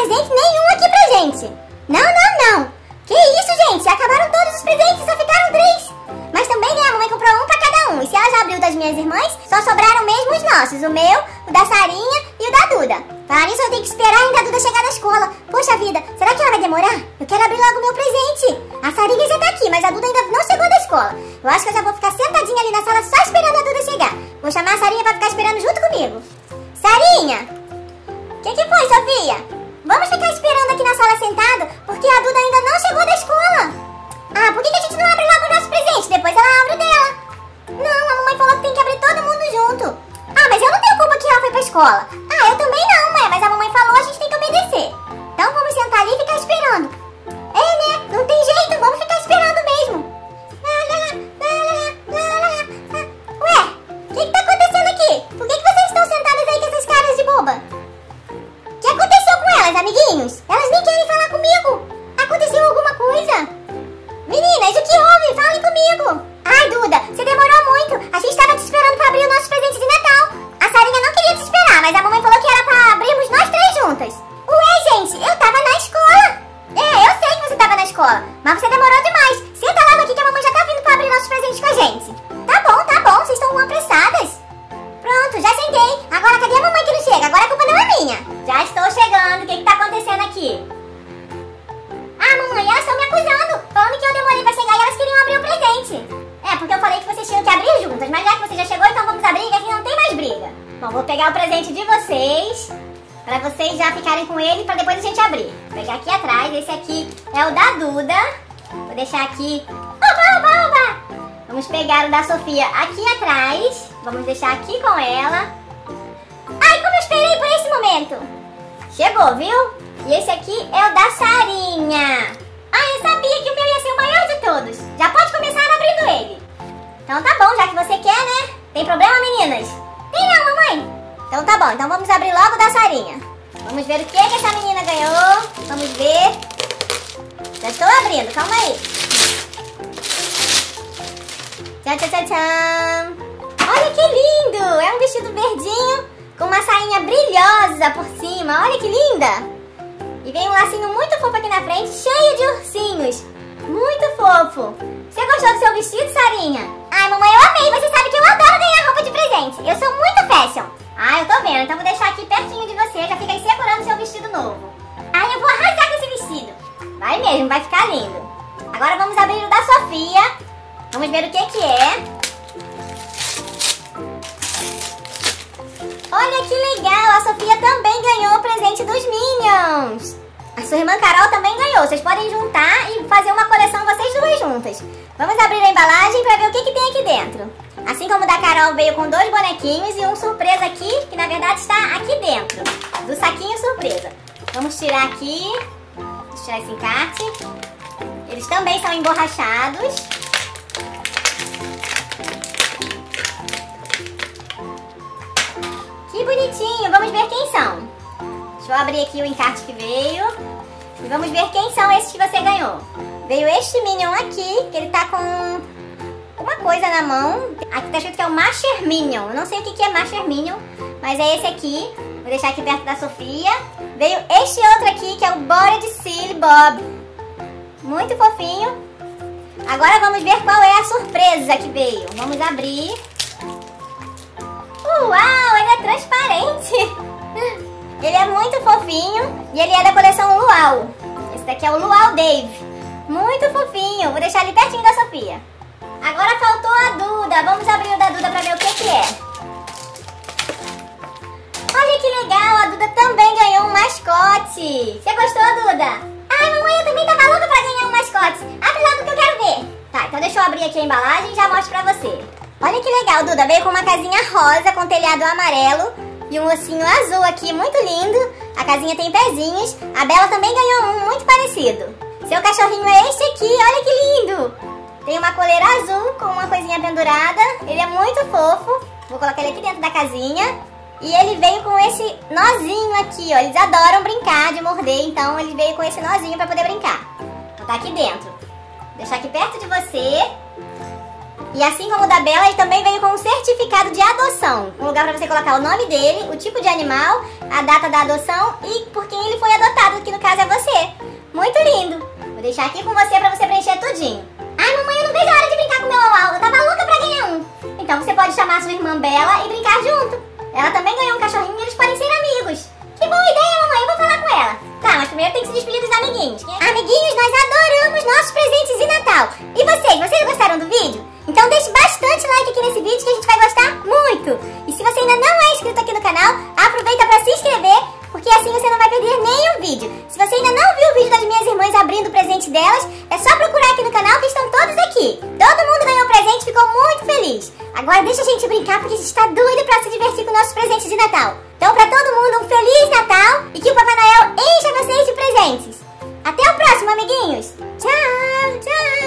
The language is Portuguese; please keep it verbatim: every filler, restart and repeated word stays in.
presente nenhum aqui pra gente. Não, não, não. Que isso, gente? Acabaram todos os presentes, só ficaram três. Mas também, né, a mamãe comprou um pra cada um. E se ela já abriu das minhas irmãs, só sobraram mesmo os nossos. O meu, o da Sarinha e o da Duda. Para isso eu tenho que esperar ainda a Duda chegar da escola. Poxa vida, será que ela vai demorar? Eu quero abrir logo o meu presente. A Sarinha já tá aqui, mas a Duda ainda não chegou da escola. Eu acho que eu já vou ficar sentadinha ali na sala só esperando a Duda chegar. Vou chamar a Sarinha pra ficar esperando junto comigo. Sarinha! O que que foi, Sofia? Vamos ficar esperando aqui na sala sentado, porque a Duda ainda não chegou da escola. Ah, por que que a gente não abre logo o nosso presente? Depois ela abre o dela. Não, a mamãe falou que tem que abrir todo mundo junto. Ah, mas eu não tenho culpa que ela foi pra escola. Ah, eu também não, mãe, mas a mamãe falou, a gente tem que obedecer. Então vamos sentar ali e ficar esperando. É, né? Não tem jeito, vamos ficar esperando mesmo. Ué, o que que tá acontecendo aqui? Por que que vocês estão sentadas aí com essas caras de boba? O que aconteceu com elas, amiguinhos? Elas nem querem falar comigo. Aconteceu alguma coisa? Meninas, o que houve? Falem comigo. Ai, Duda, você demorou muito. A gente estava te esperando pra abrir o nosso presente de Natal. A Sarinha não queria te esperar, mas a mamãe falou que era pra abrirmos nós três juntas. Ué, gente, eu tava na escola. É, eu sei que você tava na escola, mas você demorou demais. Senta logo aqui que a mamãe já tá vindo pra abrir nossos presentes com a gente. Tá bom, tá bom, vocês estão apressadas. Pronto, já sentei. Agora cadê a mamãe que não chega? Agora a culpa não é minha. Já estou chegando, o que que tá acontecendo aqui? Ah, mamãe, elas estão me acusando, falando que eu demorei pra chegar e elas queriam abrir o presente. É, porque eu falei que vocês tinham que abrir juntas, mas já que você já chegou, então vamos abrir, que aqui não tem mais briga. Bom, vou pegar o presente de vocês, pra vocês já ficarem com ele, pra depois a gente abrir. Vou pegar aqui atrás, esse aqui é o da Duda. Vou deixar aqui... Oba, oba, oba! Vamos pegar o da Sofia aqui atrás. Vamos deixar aqui com ela. Ai, como eu esperei por esse momento! Chegou, viu? E esse aqui é o da Sarinha. Ah, eu sabia que o meu ia ser o maior de todos. Já pode começar abrindo ele. Então tá bom, já que você quer, né? Tem problema, meninas? Tem não, mamãe. Então tá bom, então vamos abrir logo o da Sarinha. Vamos ver o que que essa menina ganhou. Vamos ver. Já estou abrindo, calma aí. Tchan, tchan, tchan, tchan. Olha que lindo! É um vestido verdinho com uma sainha brilhosa por cima. Olha que linda! E vem um lacinho muito fofo aqui na frente, cheio de ursinhos. Muito fofo. Você gostou do seu vestido, Sarinha? Ai, mamãe, eu amei. Você sabe que eu adoro ganhar roupa de presente. Eu sou muito fashion. Ah, eu tô vendo. Então vou deixar aqui pertinho de você. Já fica aí segurando o seu vestido novo. Ai, eu vou arrasar com esse vestido. Vai mesmo, vai ficar lindo. Agora vamos abrir o da Sofia. Vamos ver o que que é. Olha que legal, a Sofia também ganhou o presente dos Minions. A sua irmã Carol também ganhou. Vocês podem juntar e fazer uma coleção vocês duas juntas. Vamos abrir a embalagem para ver o que que tem aqui dentro. Assim como o da Carol veio com dois bonequinhos e um surpresa aqui, que na verdade está aqui dentro do saquinho surpresa. Vamos tirar aqui. Vamos tirar esse encarte. Eles também são emborrachados. Que bonitinho, vamos ver quem são. Deixa eu abrir aqui o encarte que veio. E vamos ver quem são esses que você ganhou. Veio este Minion aqui, que ele tá com uma coisa na mão. Aqui tá escrito que é o Master Minion. Eu não sei o que é Master Minion, mas é esse aqui. Vou deixar aqui perto da Sofia. Veio este outro aqui, que é o Bored Silly Bob. Muito fofinho. Agora vamos ver qual é a surpresa que veio. Vamos abrir. Uau, ele é transparente. Ele é muito fofinho e ele é da coleção Luau. Esse daqui é o Luau Dave. Muito fofinho. Vou deixar ele pertinho da Sofia. Agora faltou a Duda. Vamos abrir o da Duda pra ver o que que é. Olha que legal, a Duda também ganhou um mascote. Você gostou, Duda? Ai, mamãe, eu também tava louca pra ganhar um mascote. Abre logo que eu quero ver. Tá, então deixa eu abrir aqui a embalagem e já mostro pra você. Olha que legal, Duda. Veio com uma casinha rosa com telhado amarelo e um ossinho azul aqui, muito lindo. A casinha tem pezinhos. A Bela também ganhou um muito parecido. Seu cachorrinho é este aqui, olha que lindo. Tem uma coleira azul com uma coisinha pendurada. Ele é muito fofo. Vou colocar ele aqui dentro da casinha. E ele veio com esse nozinho aqui, ó. Eles adoram brincar de morder, então ele veio com esse nozinho pra poder brincar. Vou botar aqui dentro. Vou deixar aqui perto de você. E assim como o da Bela, ele também veio com um certificado certificado de adoção, um lugar para você colocar o nome dele, o tipo de animal, a data da adoção e por quem ele foi adotado, que no caso é você. Muito lindo. Vou deixar aqui com você para você preencher tudinho. Ai, mamãe, eu não vejo a hora de brincar com o meu Uau. Eu tava louca pra ganhar um. Então você pode chamar sua irmã Bela e brincar junto. Ela também ganhou um cachorrinho e eles podem ser amigos. Que boa ideia, mamãe. Eu vou falar com ela. Tá, mas primeiro tem que se despedir dos amiguinhos. Amiguinhos, nós adoramos nossos presentes de Natal. E vocês? Vocês gostaram do vídeo? Então deixe bastante like aqui nesse vídeo que a gente vai gostar muito. E se você ainda não é inscrito aqui no canal, aproveita pra se inscrever, porque assim você não vai perder nenhum vídeo. Se você ainda não viu o vídeo das minhas irmãs abrindo o presente delas, é só procurar aqui no canal que estão todos aqui. Todo mundo ganhou presente e ficou muito feliz. Agora deixa a gente brincar porque a gente tá doido pra se divertir com nossos presentes de Natal. Então pra todo mundo um Feliz Natal e que o Papai Noel encha vocês de presentes. Até o próximo, amiguinhos. Tchau, tchau.